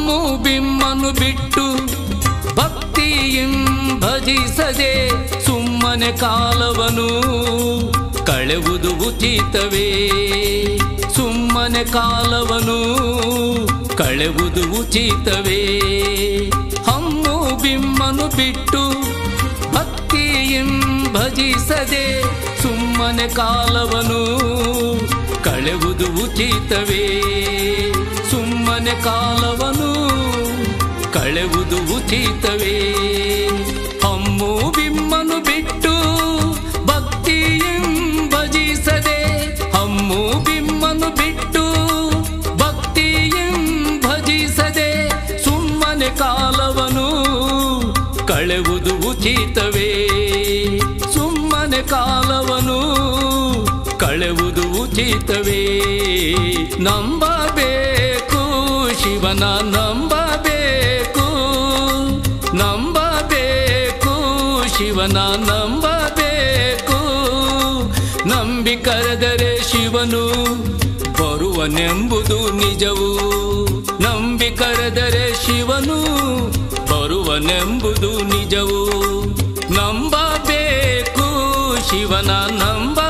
ಹಮ್ಮು ಬಿಮ್ಮನು ಬಿಟ್ಟು ಭಕ್ತಿಯಂ ಭಜಿಸದೆ ಸುಮ್ಮನೆ ಕಾಲವನು ಕಳೆವುದು ಉಚಿತವೇ. ಸುಮ್ಮನೆ ಕಾಲವನು ಕಳೆವುದು ಉಚಿತವೇ. ಹಮ್ಮು ಬಿಮ್ಮನು ಬಿಟ್ಟು ಭಕ್ತಿಯಂ ಭಜಿಸದೆ ಸುಮ್ಮನೆ ಕಾಲವನು ಕಳೆವುದು ಉಚಿತವೇ. ಸುಮ್ಮನೆ ಕಾಲವನು ಕಳೆವುದು ಉಚಿತವೇ. ಹಮ್ಮು ಬಿಮ್ಮನು ಬಿಟ್ಟು ಭಕ್ತಿಯಂ ಭಜಿಸದೆ ಹಮ್ಮು ಬಿಮ್ಮನು ಬಿಟ್ಟು ಭಕ್ತಿಯಂ ಭಜಿಸದೆ ಸುಮ್ಮನೆ ಕಾಲವನು ಕಳೆವುದು ಉಚಿತವೇ. ಸುಮ್ಮನೆ ಕಾಲವನು ಕಳೆವುದು ಉಚಿತವೇ. ನಂಬಬೇಕು ಶಿವನ ನಂಬಬೇಕು, ನಂಬಬೇಕು ಶಿವನ ನಂಬಬೇಕು. ನಂಬಿ ಕರೆದರೆ ಶಿವನು ಬರುವನೆಂಬುದು ನಿಜವು. ನಂಬಿ ಕರೆದರೆ ಶಿವನು ಬರುವನೆಂಬುದು ನಿಜವು. ನಂಬಬೇಕು ಶಿವನ ನಂಬ